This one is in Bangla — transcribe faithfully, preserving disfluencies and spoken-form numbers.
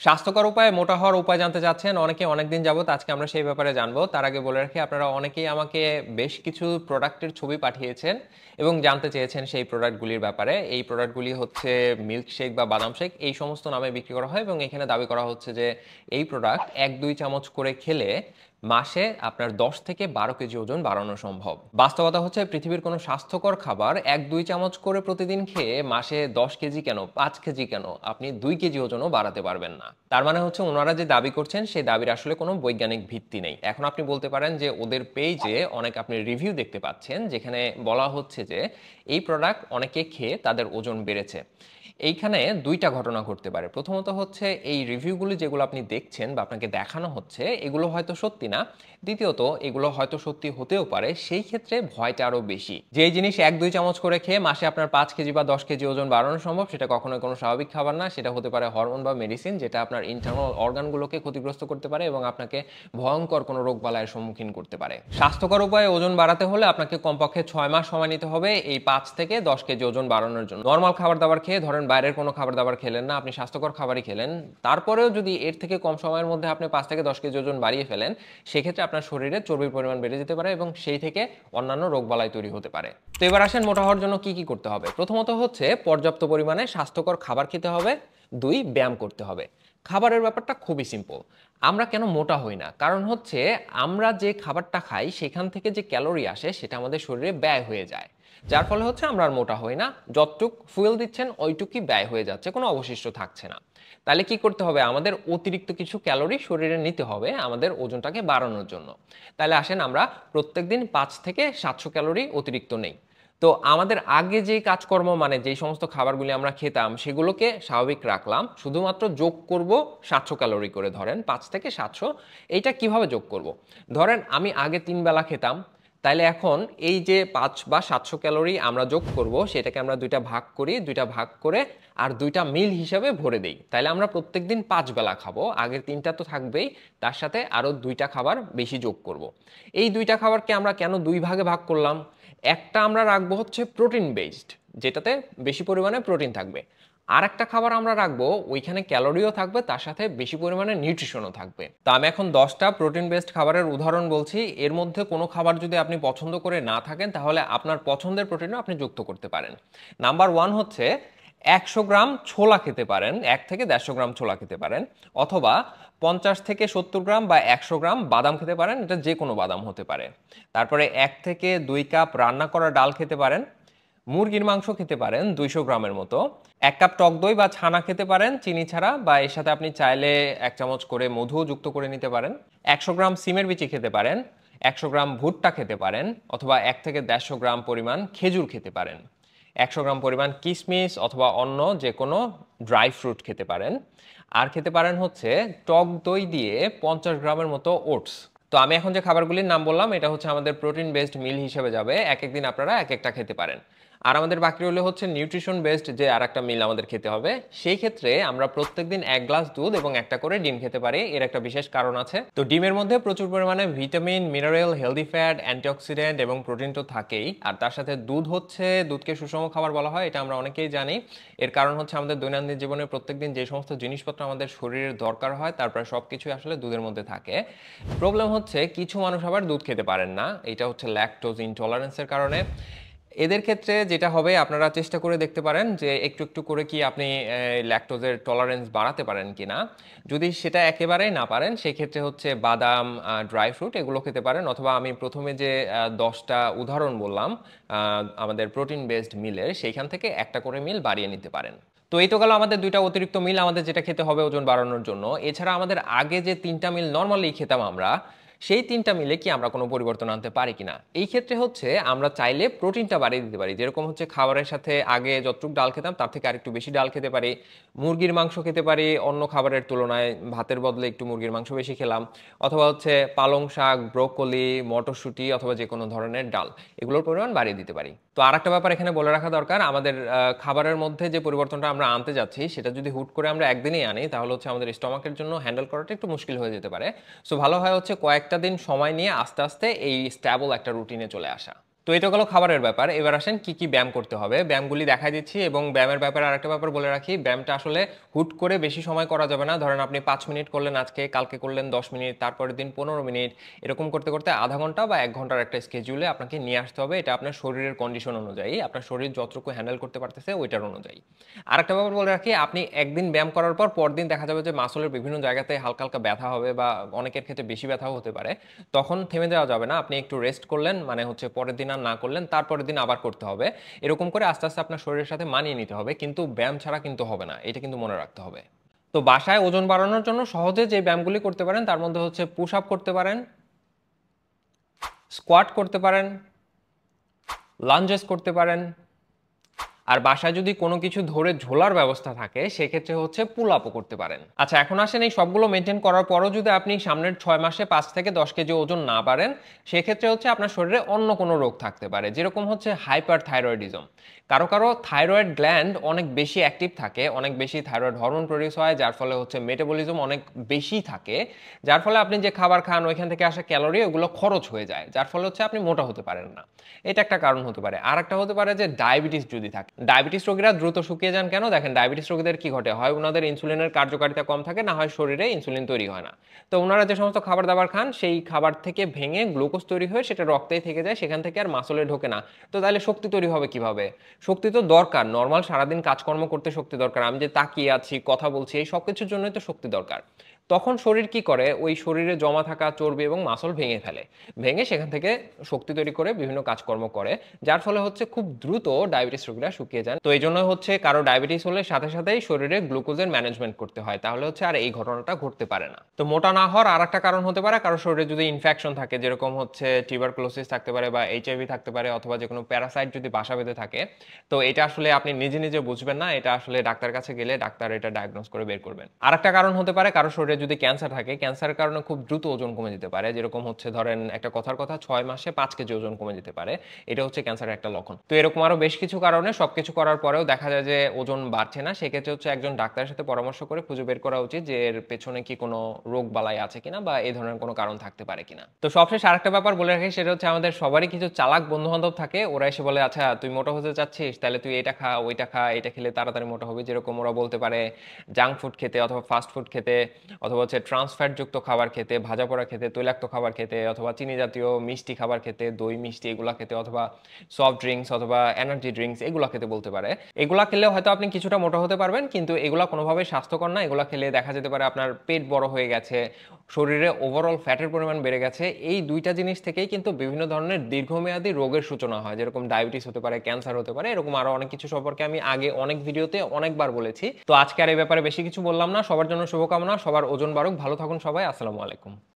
স্বাস্থ্যকর উপায়ে মোটা হওয়ার উপায় জানতে চাচ্ছেন অনেকে অনেকদিন যাবত। আজকে আমরা সেই ব্যাপারে জানবো। তার আগে বলে রাখি, আপনারা অনেকেই আমাকে বেশ কিছু প্রোডাক্টের ছবি পাঠিয়েছেন এবং জানতে চেয়েছেন সেই প্রোডাক্টগুলির ব্যাপারে। এই প্রোডাক্টগুলি হচ্ছে মিল্ক শেক বা বাদাম শেক, এই সমস্ত নামে বিক্রি করা হয় এবং এখানে দাবি করা হচ্ছে যে এই প্রোডাক্ট এক দুই চামচ করে খেলে মাসে আপনার দশ থেকে বারো কেজি ওজন বাড়ানো সম্ভব। বাস্তবতা হচ্ছে পৃথিবীর কোনো স্বাস্থ্যকর খাবার এক দুই চামচ করে প্রতিদিন খেয়ে মাসে দশ কেজি কেন, পাঁচ কেজি কেন, আপনি দুই কেজি ওজনও বাড়াতে পারবেন না। তার মানে হচ্ছে ওনারা যে দাবি করছেন সেই দাবির আসলে কোনো বৈজ্ঞানিক ভিত্তি নেই। এখন আপনি বলতে পারেন যে ওদের পেজে অনেক আপনি রিভিউ দেখতে পাচ্ছেন যেখানে বলা হচ্ছে যে এই প্রোডাক্ট অনেকে খেয়ে তাদের ওজন বেড়েছে। এইখানে দুইটা ঘটনা ঘটতে পারে। প্রথমত হচ্ছে এই রিভিউগুলি যেগুলো আপনি দেখছেন বা আপনাকে দেখানো হচ্ছে এগুলো হয়তো সত্যি না। দ্বিতীয়ত এগুলো হয়তো সত্যি হতেও পারে, সেই ক্ষেত্রে ভয়টা আরো বেশি। যে জিনিস এক দুই চামচ করে খেয়ে মাসে আপনার পাঁচ কেজি বা দশ কেজি ওজন বাড়ানো সম্ভব, সেটা কখনোই কোনো স্বাভাবিক খাবার না। সেটা হতে পারে হরমোন বা মেডিসিন, যেটা আপনার ইন্টারনাল অর্গানগুলোকে ক্ষতিগ্রস্ত করতে পারে এবং আপনাকে ভয়ঙ্কর কোনো রোগ বালাইয়ের সম্মুখীন করতে পারে। স্বাস্থ্যকর উপায়ে ওজন বাড়াতে হলে আপনাকে কমপক্ষে ছয় মাস সময় নিতে হবে এই পাঁচ থেকে দশ কেজি ওজন বাড়ানোর জন্য। নর্মাল খাবার দাবার খেয়ে, ধরেন বাইরের কোনো খাবার দাবার খেলেন না, আপনি স্বাস্থ্যকর খাবারই খেলেন, তারপরেও যদি এর থেকে কম সময়ের মধ্যে আপনি পাঁচ থেকে দশ কেজি ওজন বাড়িয়ে ফেলেন, সেক্ষেত্রে আপনার শরীরে চর্বির পরিমাণ বেড়ে যেতে পারে এবং সেই থেকে অন্যান্য রোগবালাই তৈরি হতে পারে। তো এবার আসেন মোটা হওয়ার জন্য কি কি করতে হবে। প্রথমত হচ্ছে পর্যাপ্ত পরিমাণে স্বাস্থ্যকর খাবার খেতে হবে। দুই, ব্যায়াম করতে হবে। খাবারের ব্যাপারটা খুবই সিম্পল। আমরা কেন মোটা হই না? কারণ হচ্ছে আমরা যে খাবারটা খাই সেখান থেকে যে ক্যালোরি আসে সেটা আমাদের শরীরে ব্যয় হয়ে যায়, যার ফলে হচ্ছে আমরা আর মোটা হই না। যতটুক ফুয়েল দিচ্ছেন ওইটুকুই ব্যয় হয়ে যাচ্ছে, কোনো অবশিষ্ট থাকছে না। তাহলে কি করতে হবে? আমাদের অতিরিক্ত কিছু ক্যালোরি শরীরে নিতে হবে আমাদের ওজনটাকে বাড়ানোর জন্য। তাহলে আসেন আমরা প্রত্যেকদিন পাঁচ থেকে সাতশো ক্যালোরি অতিরিক্ত নেই। তো আমাদের আগে যে কাজকর্ম, মানে যেই সমস্ত খাবারগুলি আমরা খেতাম সেগুলোকে স্বাভাবিক রাখলাম, শুধুমাত্র যোগ করব সাতশো ক্যালোরি করে। ধরেন পাঁচ থেকে সাতশো। এইটা কিভাবে যোগ করব? ধরেন আমি আগে তিন বেলা খেতাম, তাইলে এখন এই যে পাঁচ বা সাতশো ক্যালোরি আমরা যোগ করব, সেটাকে আমরা দুইটা ভাগ করি, দুইটা ভাগ করে আর দুইটা মিল হিসাবে ভরে দেই। তাইলে আমরা প্রত্যেকদিন পাঁচ বেলা খাবো। আগের তিনটা তো থাকবেই, তার সাথে আরো দুইটা খাবার বেশি যোগ করব। এই দুইটা খাবারকে আমরা কেন দুই ভাগে ভাগ করলাম? একটা আমরা রাখবো হচ্ছে প্রোটিন বেসড, যেটাতে বেশি পরিমাণে প্রোটিন থাকবে। আর একটা খাবার আমরা রাখবো ওইখানে ক্যালোরিও থাকবে, তার সাথে বেশি পরিমাণে নিউট্রিশনও থাকবে। তো আমি এখন দশটা প্রোটিন বেসড খাবারের উদাহরণ বলছি। এর মধ্যে কোনো খাবার যদি আপনি পছন্দ করে না থাকেন, তাহলে আপনার পছন্দের প্রোটিনও আপনি যুক্ত করতে পারেন। নাম্বার ওয়ান হচ্ছে একশো গ্রাম ছোলা খেতে পারেন, এক থেকে দেড়শো গ্রাম ছোলা খেতে পারেন, অথবা পঞ্চাশ থেকে সত্তর গ্রাম বা একশো গ্রাম বাদাম খেতে পারেন, এটা যে কোনো বাদাম হতে পারে। তারপরে এক থেকে দুই কাপ রান্না করা ডাল খেতে পারেন। মুরগির মাংস খেতে পারেন দুইশো গ্রামের মতো। এক কাপ টক দই বা ছানা খেতে পারেন চিনি ছাড়া, বা এর সাথে আপনি চাইলে এক চামচ করে মধুও যুক্ত করে নিতে পারেন। একশো গ্রাম সিমের বিচি খেতে পারেন। একশো গ্রাম ভুট্টা খেতে পারেন, অথবা এক থেকে দেড়শো গ্রাম পরিমাণ খেজুর খেতে পারেন। একশো গ্রাম পরিমাণ কিশমিশ অথবা অন্য যে কোনো ড্রাই ফ্রুট খেতে পারেন। আর খেতে পারেন হচ্ছে টক দই দিয়ে পঞ্চাশ গ্রামের মতো ওটস। তো আমি এখন যে খাবারগুলির নাম বললাম এটা হচ্ছে আমাদের প্রোটিন বেসড মিল হিসেবে যাবে। এক একদিন আপনারা এক একটা খেতে পারেন। আর আমাদের বাকি রইলে হচ্ছে নিউট্রিশন বেসড যে আর একটা মিল আমাদের খেতে হবে। সেই ক্ষেত্রে আমরা প্রত্যেকদিন এক গ্লাস দুধ এবং একটা করে ডিম খেতে পারি। এর একটা বিশেষ কারণ আছে। তো ডিমের মধ্যে প্রচুর পরিমাণে vitamin, mineral, healthy fat, antioxidant এবং প্রোটিন তো থাকেই। আর তার সাথে দুধ হচ্ছে, দুধকে সুষম খাবার বলা হয়, এটা আমরা অনেকেই জানি। এর কারণ হচ্ছে আমাদের দৈনন্দিন জীবনে প্রত্যেকদিন যে সমস্ত জিনিসপত্র আমাদের শরীরের দরকার হয় তার প্রায় সবকিছুই আসলে দুধের মধ্যে থাকে। প্রবলেম হচ্ছে কিছু মানুষ আবার দুধ খেতে পারেন না, এটা হচ্ছে ল্যাকটোজ ইনটলারেন্সের কারণে। এদের ক্ষেত্রে যেটা হবে, আপনারা চেষ্টা করে দেখতে পারেন যে একটু একটু করে কি আপনি ল্যাকটোজের টলারেন্স বাড়াতে পারেন কিনা। যদি সেটা একেবারেই না পারেন, সেক্ষেত্রে হচ্ছে বাদাম, ড্রাই ফ্রুট এগুলো খেতে পারেন, অথবা আমি প্রথমে যে দশটা উদাহরণ বললাম আমাদের প্রোটিন বেসড মিলের, সেইখান থেকে একটা করে মিল বাড়িয়ে নিতে পারেন। তো এই তো গেল আমাদের দুইটা অতিরিক্ত মিল আমাদের যেটা খেতে হবে ওজন বাড়ানোর জন্য। এছাড়া আমাদের আগে যে তিনটা মিল নর্মালি খেতাম আমরা, সেই তিনটা মিলে কি আমরা কোনো পরিবর্তন আনতে পারি কিনা? এই ক্ষেত্রে হচ্ছে আমরা চাইলে প্রোটিনটা বাড়িয়ে দিতে পারি। যেরকম হচ্ছে খাবারের সাথে আগে যতটুকু ডাল খেতাম তার থেকে আরেকটু বেশি ডাল খেতে পারি। মুরগির মাংস খেতে পারি অন্য খাবারের তুলনায়, ভাতের বদলে একটু মুরগির মাংস বেশি খেলাম। অথবা হচ্ছে পালং শাক, ব্রোকলি, মটরশুঁটি অথবা যে কোনো ধরনের ডাল, এগুলোর পরিমাণ বাড়িয়ে দিতে পারি। তো আর একটা ব্যাপার এখানে বলে রাখা দরকার, আমাদের খাবারের মধ্যে যে পরিবর্তনটা আমরা আনতে যাচ্ছি সেটা যদি হুট করে আমরা একদিনেই আনি, তাহলে হচ্ছে আমাদের স্টমাকের জন্য হ্যান্ডেল করাটা একটু মুশকিল হয়ে যেতে পারে। সো ভালো হয় হচ্ছে কয়েকটা দিন সময় নিয়ে আস্তে আস্তে এই স্ট্যাবল একটা রুটিনে চলে আসা। তো এটা হলো খাবারের ব্যাপার। এবার আসেন কি কি ব্যায়াম করতে হবে, ব্যায়ামগুলি দেখাই দিচ্ছি। এবং ব্যায়ামের ব্যাপারে আরেকটা ব্যাপার বলে রাখি, ব্যায়ামটা আসলে হুট করে বেশি সময় করা যাবে না। ধরেন আপনি পাঁচ মিনিট করলেন আজকে, কালকে করলেন দশ মিনিট, তারপরের দিন পনেরো মিনিট, এরকম করতে করতে আধা ঘন্টা বা এক ঘন্টার একটা স্কেডিউলে আপনাকে নিয়ে আসতে হবে। এটা আপনার শরীরের কন্ডিশন অনুযায়ী, আপনার শরীর যতটুকু হ্যান্ডেল করতে পারতেছে ওইটার অনুযায়ী। আরেকটা ব্যাপার বলে রাখি, আপনি একদিন ব্যায়াম করার পর পরদিন দেখা যাবে যে মাসলের বিভিন্ন জায়গাতে হালকা হালকা ব্যথা হবে বা অনেকের ক্ষেত্রে বেশি ব্যথাও হতে পারে। তখন থেমে যাওয়া যাবে না, আপনি একটু রেস্ট করলেন, মানে হচ্ছে পরের দিন আর না করলেন, তারপরের দিন আবার করতে হবে। এরকম করে আস্তে আস্তে আপনার শরীরের সাথে মানিয়ে নিতে হবে, কিন্তু ব্যায়াম ছাড়া কিন্তু হবে না, এটা কিন্তু মনে রাখতে হবে। তো বাসায় ওজন বাড়ানোর জন্য সহজে যে ব্যায়ামগুলি করতে পারেন তার মধ্যে হচ্ছে পুশ আপ করতে পারেন, স্কোয়াট করতে পারেন, লাঞ্জেস করতে পারেন, আর বাসায় যদি কোনো কিছু ধরে ঝোলার ব্যবস্থা থাকে সেক্ষেত্রে হচ্ছে পুল আপও করতে পারেন। আচ্ছা, এখন আসেন এই সবগুলো মেনটেন করার পরও যদি আপনি সামনের ছয় মাসে পাঁচ থেকে দশ কেজি ওজন না বাড়েন, সেক্ষেত্রে হচ্ছে আপনার শরীরে অন্য কোনো রোগ থাকতে পারে, যেরকম হচ্ছে হাইপার থাইরয়েডিজম। কারো কারো থাইরয়েড গ্ল্যান্ড অনেক বেশি অ্যাক্টিভ থাকে, অনেক বেশি থাইরয়েড হরমোন প্রডিউস হয়, যার ফলে হচ্ছে মেটাবলিজম অনেক বেশি থাকে, যার ফলে আপনি যে খাবার খান ওইখান থেকে আসা ক্যালোরি ওগুলো খরচ হয়ে যায়, যার ফলে হচ্ছে আপনি মোটা হতে পারেন না। এটা একটা কারণ হতে পারে। আর একটা হতে পারে যে ডায়াবেটিস যদি থাকে। ডায়াবেটিস রোগীরা দ্রুত শুকিয়ে যান কেন? দেখেন, ডায়াবেটিস রোগীদের কি ঘটে, হয় ওনাদের ইনসুলিনের কার্যকারিতা কম থাকে, না হয় শরীরে ইনসুলিন তৈরি হয় না। তো ওনারা যে সমস্ত খাবার দাবার খান সেই খাবার থেকে ভেঙে গ্লুকোজ তৈরি হয়ে সেটা রক্তেই থেকে যায়, সেখান থেকে আর মাসলে ঢোকে না। তো তাহলে শক্তি তৈরি হবে কিভাবে? শক্তি তো দরকার, নর্মাল সারাদিন কাজকর্ম করতে শক্তি দরকার। আমি যে তাকিয়ে আছি, কথা বলছি, এই সব কিছুর জন্যই তো শক্তি দরকার। তখন শরীর কি করে, ওই শরীরে জমা থাকা চর্বি এবং মাসল ভেঙে ফেলে, ভেঙে সেখান থেকে শক্তি তৈরি করে বিভিন্ন কাজকর্ম করে, যার ফলে হচ্ছে খুব দ্রুত ডায়াবেটিস রোগীরা শুকিয়ে যান। তো এই জন্য হচ্ছে কারো ডায়াবেটিস হলে সাথে সাথেই শরীরে গ্লুকোজের ম্যানেজমেন্ট করতে হয়, তাহলে হচ্ছে আর এই ঘটনাটা ঘটতে পারে না। তো মোটা না হওয়ার আর একটা কারণ হতে পারে, কারো শরীরে যদি ইনফেকশন থাকে, যেরকম হচ্ছে টিউবারকুলোসিস থাকতে পারে বা এইচআইভি থাকতে পারে, অথবা যে কোনো প্যারাসাইট যদি বাসা বেঁধে থাকে। তো এটা আসলে আপনি নিজে নিজে বুঝবেন না, এটা আসলে ডাক্তার কাছে গেলে ডাক্তার এটা ডায়াগনোস করে বের করবেন। আর একটা কারণ হতে পারে, কারো শরীরে যদি ক্যান্সার থাকে, ক্যান্সারের কারণে খুব দ্রুত ওজন কমে যেতে পারে, যেরকম হচ্ছে ধরেন একটা কথার কথা ছয় মাসে পাঁচ কেজি ওজন কমে যেতে পারে, এটা হচ্ছে ক্যান্সারের একটা লক্ষণ। তো এরকম আরো বেশ কিছু কারণে সবকিছু করার পরেও দেখা যায় যে ওজন বাড়ছে না, সেক্ষেত্রে হচ্ছে একজন ডাক্তারের সাথে পরামর্শ করে খুঁজে বের করা উচিত যে এর পেছনে কি কোনো রোগ বালাই আছে কিনা বা এই ধরনের কোনো কারণ থাকতে পারে কিনা। তো সবশেষ আরেকটা ব্যাপার বলে রাখি, সেটা হচ্ছে আমাদের সবারই কিছু চালাক বন্ধু বান্ধব থাকে, ওরা এসে বলে আচ্ছা তুই মোটা হতে চাচ্ছিস, তাহলে তুই এটা খা ওইটা খা, এটা খেলে তাড়াতাড়ি মোটা হবে। যেরকম ওরা বলতে পারে জাঙ্ক ফুড খেতে, অথবা ফাস্ট ফুড খেতে, অথবা হচ্ছে ট্রান্সফ্যাট যুক্ত খাবার খেতে, ভাজা পোড়া খেতে, তৈলাক্ত খাবার খেতে, অথবা চিনি জাতীয় মিষ্টি খাবার খেতে, দই মিষ্টি এগুলা খেতে, অথবা সফট ড্রিঙ্কস অথবা এনার্জি ড্রিঙ্কস এগুলা খেতে বলতে পারে। এগুলা খেলে হয়তো আপনি কিছুটা মোটা হতে পারবেন, কিন্তু এগুলা কোনোভাবেই স্বাস্থ্যকর না। এগুলা খেলে দেখা যেতে পারে আপনার পেট বড় হয়ে গেছে, শরীরে ওভারঅল ফ্যাটের পরিমাণ বেড়ে গেছে। এই দুইটা জিনিস থেকেই কিন্তু বিভিন্ন ধরনের দীর্ঘমেয়াদী রোগের সূচনা হয়, যেরকম ডায়াবেটিস হতে পারে, ক্যান্সার হতে পারে, এরকম আরো অনেক কিছু সম্পর্কে আমি আগে অনেক ভিডিওতে অনেকবার বলেছি। তো আজকে আর এই ব্যাপারে বেশি কিছু বললাম না। সবার জন্য শুভকামনা, সবার ওজন বাড়ুক, ভালো থাকুন সবাই। আসসালামু আলাইকুম।